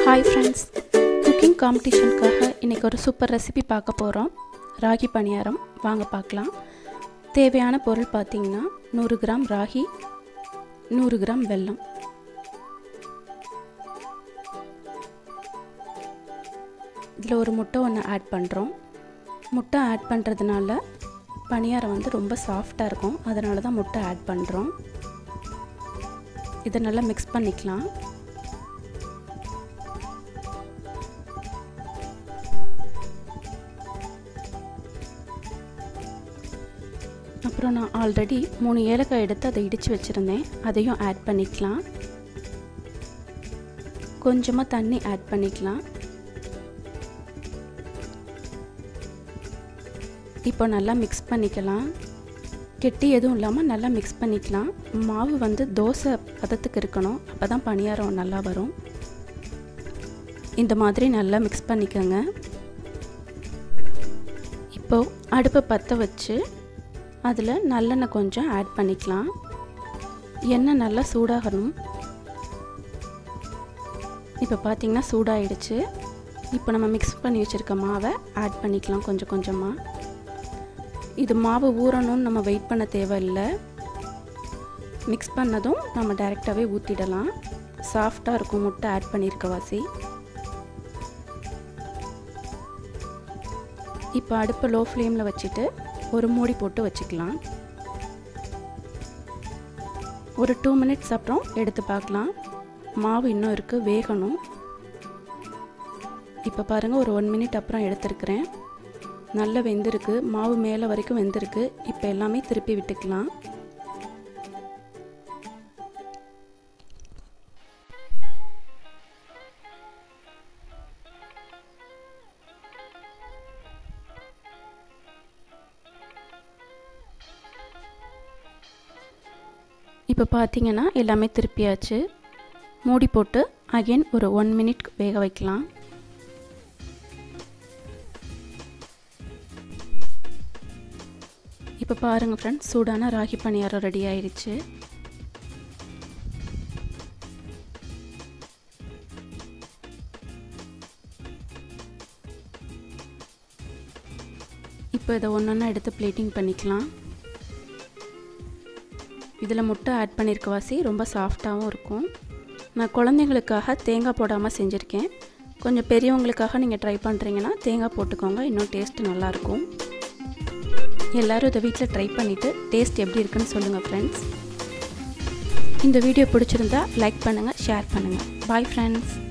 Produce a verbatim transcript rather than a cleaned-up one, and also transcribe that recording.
Hi friends, cooking competition காக இன்னைக்கு ஒரு சூப்பர் ரெசிபி பார்க்க போறோம். ராகி பணியாரம் வாங்க பார்க்கலாம். தேவையான பொருள் பாத்தீங்கன்னா நூறு கிராம் ராகி, நூறு கிராம் வெல்லம். இதுல ஒரு முட்டை ஒன்னு ஆட் பண்றோம். முட்டை ஆட் பண்றதுனால பணியாரம் வந்து ரொம்ப சாஃப்ட்டா இருக்கும். அதனால தான் முட்டை ஆட் பண்றோம். இத நல்லா mix பண்ணிக்கலாம். அப்புறம் நான் ஆல்ரெடி மூணு ஏலக்காய் எடுத்து அதை இடிச்சு வச்சிருந்தேன். அதையும் ஆட் பண்ணிக்கலாம். கொஞ்சமா தண்ணி ஆட் பண்ணிக்கலாம். இப்போ நல்லா mix பண்ணிக்கலாம். கெட்டி எதுவும் இல்லாம நல்லா mix பண்ணிக்கலாம். மாவு வந்து தோசை பதத்துக்கு இருக்கணும். அப்பதான் பணியாரம் நல்லா வரும். இந்த மாதிரி நல்லா mix பண்ணிக்கங்க. இப்போ அடுப்பை பத்த வச்சு அதுல நல்லெண்ணெய் கொஞ்சம் ஆட் பண்ணிக்கலாம். எண்ணெய் நல்லா சூடாகணும். இப்போ பாத்தீங்கன்னா சூடாயிடுச்சு. இப்போ நம்ம mix பண்ணி வச்சிருக்க மாவை ஆட் பண்ணிக்கலாம் கொஞ்சம் கொஞ்சமா. இது மாவு ஊறணும்னு நம்ம வெயிட் பண்ண தேவையில்லை. mix பண்ணதும் நம்ம டைரக்டாவே ஊத்திடலாம். சாஃப்ட்டா இருக்கும் முட்டை ஆட் பண்ணிருக்க வாசி. இப்போ அடுப்பை லோ ஃப்ளேம்ல வச்சிட்டு ஒரு மூடி போட்டு வச்சுக்கலாம். ஒரு டூ மினிட்ஸ் அப்புறம் எடுத்து பார்க்கலாம். மாவு இன்னும் இருக்கு, வேகணும். இப்போ பாருங்க ஒரு ஒன் மினிட் அப்புறம் எடுத்துருக்கிறேன். நல்லா வெந்திருக்கு. மாவு மேலே வரைக்கும் வெந்திருக்கு. இப்போ எல்லாமே திருப்பி விட்டுக்கலாம். இப்போ பார்த்தீங்கன்னா எல்லாமே திருப்பியாச்சு. மூடி போட்டு அகைன் ஒரு ஒன் மினிட் வேக வைக்கலாம். இப்போ பாருங்க ஃப்ரெண்ட்ஸ், சூடான ராகி பணியாரம் ரெடி ஆயிடுச்சு. இப்போ இதை ஒன்றொன்னா எடுத்து பிளேட்டிங் பண்ணிக்கலாம். இதில் முட்டை ஆட் பண்ணியிருக்க வாசி ரொம்ப சாஃப்டாகவும் இருக்கும். நான் குழந்தைங்களுக்காக தேங்காய் போடாமல் செஞ்சுருக்கேன். கொஞ்சம் பெரியவங்களுக்காக நீங்கள் ட்ரை பண்ணுறீங்கன்னா தேங்காய் போட்டுக்கோங்க, இன்னும் டேஸ்ட்டு நல்லாயிருக்கும். எல்லோரும் இதை வீட்டில் ட்ரை பண்ணிவிட்டு டேஸ்ட் எப்படி இருக்குன்னு சொல்லுங்கள் ஃப்ரெண்ட்ஸ். இந்த வீடியோ பிடிச்சிருந்தா லைக் பண்ணுங்கள், ஷேர் பண்ணுங்கள். Bye friends.